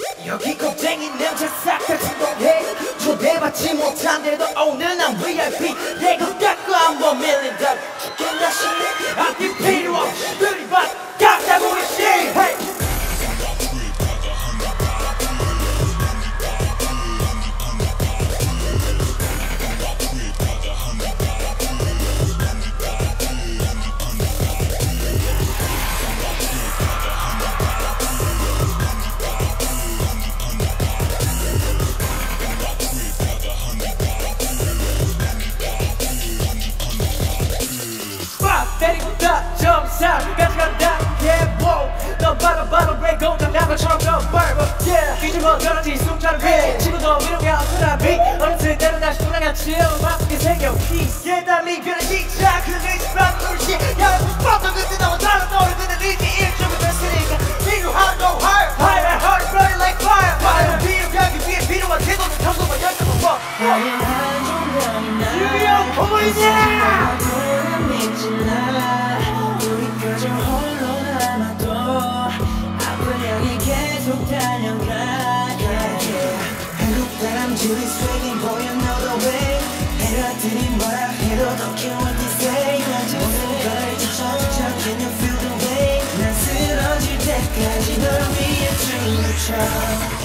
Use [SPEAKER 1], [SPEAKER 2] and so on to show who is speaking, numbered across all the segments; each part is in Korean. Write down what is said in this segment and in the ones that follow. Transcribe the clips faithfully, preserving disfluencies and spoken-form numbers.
[SPEAKER 1] 여기 겁쟁이 냄새 싹 다 진동해. 초대받지 못한데도 오늘 난 브이아이피. 내가 깎고 한번 밀린다 죽겠나 싶네. 앞뒤 필요 없이 들이받 깎다고 있지. hey. 때리고다 점사까지 간다 yeah wow 넌 바로 바로 break 공장 나발처럼 넌 barber yeah 뒤집어 떨어진 숨차를 해 지금도 위로가 없으라 비 어느새 때로 다시 돌아갔지 바쁘게 생겨 peace yeah 달리 변한 시작 그 리즈 바꾸 울지 야 뻗어 그때 너와 다른 너를 그는 리즈 일종의 됐으니까 필요한 no higher higher heart burning like fire fire 비료가기 위해 필요한 태도는 평소만 열심히 봐 유형 보이냐
[SPEAKER 2] 우리 그저 홀로 남아도 앞을 향해 계속 달려가 한국 사람들이 swinging boy you know the way 해라들이 뭐라 해도 don't care what they say 모든 걸 지쳐져 can you feel the way 난 쓰러질 때까지 널 위해 춤을 춰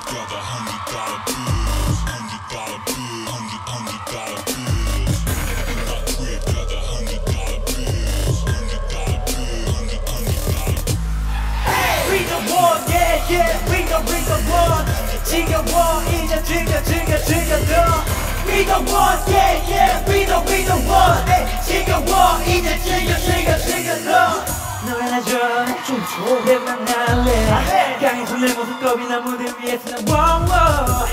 [SPEAKER 1] Yeah, we the we the one. 지겨워 이제 즐겨 즐겨 즐겨 더. We the one, yeah, yeah, we the we the one. 지겨워 이제 즐겨 즐겨 즐겨 더.
[SPEAKER 2] 너를 나줘 춤춰 내 만날래 강해서 내 모습 겁이 나 무대 위에서 난 wow wow.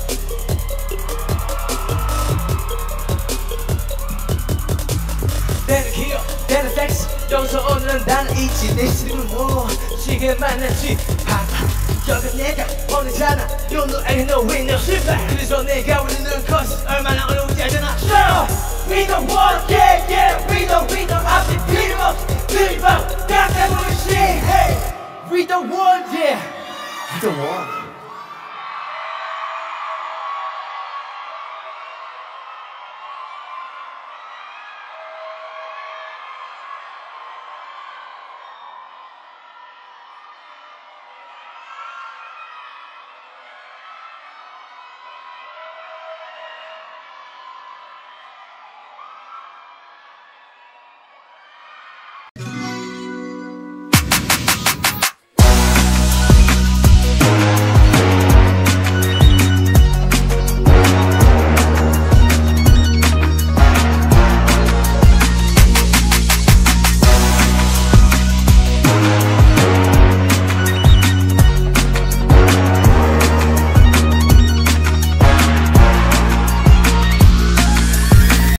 [SPEAKER 2] 때는 기어 때는 섹스 여기서 오늘은 나는 있지 내 친구는 지금 만났지 여긴 내가 보내잖아 You know I know we know 실패 그래서 내가 울리는 것이 얼마나 어려운지 알잖아
[SPEAKER 1] So We the one yeah yeah We the we the 앞뒤 필요 없이 들이받 깎아보는 시 Hey We the one yeah We the one